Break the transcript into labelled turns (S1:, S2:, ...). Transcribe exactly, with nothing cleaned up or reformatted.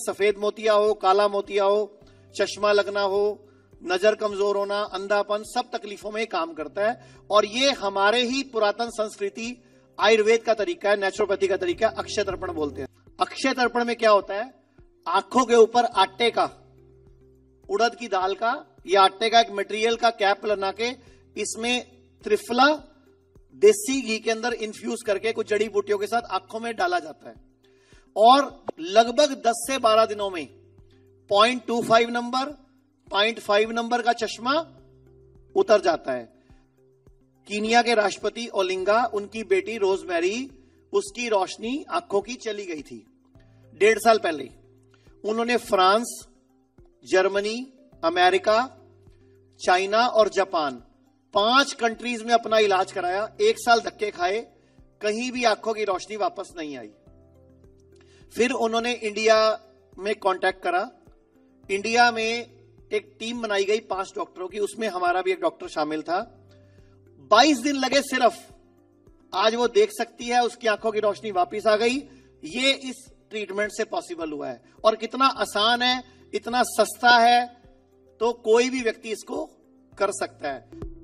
S1: सफेद मोतिया हो, काला मोतिया हो, चश्मा लगना हो, नजर कमजोर होना, अंधापन, सब तकलीफों में काम करता है। और ये हमारे ही पुरातन संस्कृति आयुर्वेद का तरीका है, नेचुरोपैथी का तरीका है, अक्षय तर्पण बोलते हैं। अक्षय तर्पण में क्या होता है, आंखों के ऊपर आटे का, उड़द की दाल का या आटे का एक मटेरियल का कैप लगा के इसमें त्रिफला देसी घी के अंदर इन्फ्यूज करके कुछ जड़ी बूटियों के साथ आंखों में डाला जाता है और लगभग दस से बारह दिनों में point two five number, point five number का चश्मा उतर जाता है। कीनिया के राष्ट्रपति ओलिंगा, उनकी बेटी रोजमेरी, उसकी रोशनी आंखों की चली गई थी डेढ़ साल पहले। उन्होंने फ्रांस, जर्मनी, अमेरिका, चाइना और जापान, पांच कंट्रीज में अपना इलाज कराया। एक साल धक्के खाए, कहीं भी आंखों की रोशनी वापस नहीं आई। फिर उन्होंने इंडिया में कांटेक्ट करा। इंडिया में एक टीम बनाई गई पांच डॉक्टरों की, उसमें हमारा भी एक डॉक्टर शामिल था। बाईस दिन लगे सिर्फ, आज वो देख सकती है, उसकी आंखों की रोशनी वापस आ गई। ये इस ट्रीटमेंट से पॉसिबल हुआ है। और कितना आसान है, इतना सस्ता है, तो कोई भी व्यक्ति इसको कर सकता है।